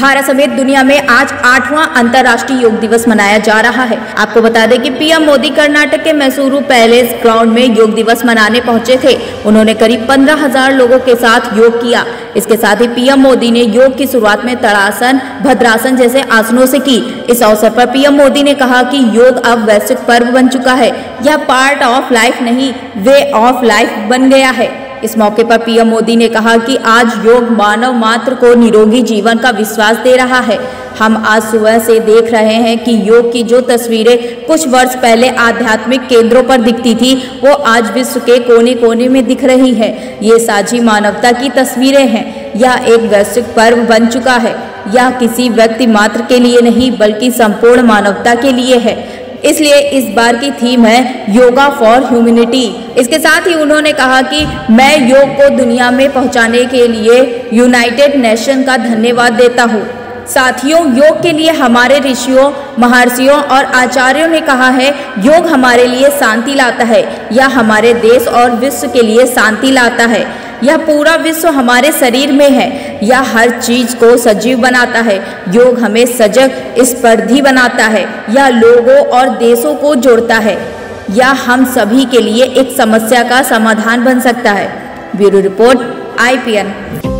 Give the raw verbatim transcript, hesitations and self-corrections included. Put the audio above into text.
भारत समेत दुनिया में आज आठवां अंतर्राष्ट्रीय योग दिवस मनाया जा रहा है। आपको बता दें कि पीएम मोदी कर्नाटक के मैसूरू पैलेस ग्राउंड में योग दिवस मनाने पहुंचे थे। उन्होंने करीब पंद्रह हजार लोगों के साथ योग किया। इसके साथ ही पीएम मोदी ने योग की शुरुआत में तड़ासन, भद्रासन जैसे आसनों से की। इस अवसर पर पीएम मोदी ने कहा कि योग अब वैश्विक पर्व बन चुका है। यह पार्ट ऑफ लाइफ नहीं, वे ऑफ लाइफ बन गया है। इस मौके पर पीएम मोदी ने कहा कि आज योग मानव मात्र को निरोगी जीवन का विश्वास दे रहा है। हम आज सुबह से देख रहे हैं कि योग की जो तस्वीरें कुछ वर्ष पहले आध्यात्मिक केंद्रों पर दिखती थी, वो आज विश्व के कोने कोने में दिख रही है। ये साझी मानवता की तस्वीरें हैं। यह एक वैश्विक पर्व बन चुका है। यह किसी व्यक्ति मात्र के लिए नहीं, बल्कि संपूर्ण मानवता के लिए है। इसलिए इस बार की थीम है योगा फॉर ह्यूमैनिटी। इसके साथ ही उन्होंने कहा कि मैं योग को दुनिया में पहुंचाने के लिए यूनाइटेड नेशन का धन्यवाद देता हूं। साथियों, योग के लिए हमारे ऋषियों, महर्षियों और आचार्यों ने कहा है, योग हमारे लिए शांति लाता है। यह हमारे देश और विश्व के लिए शांति लाता है। यह पूरा विश्व हमारे शरीर में है। यह हर चीज को सजीव बनाता है। योग हमें सजग, स्पर्धी बनाता है। यह लोगों और देशों को जोड़ता है। यह हम सभी के लिए एक समस्या का समाधान बन सकता है। Bureau report, I P N.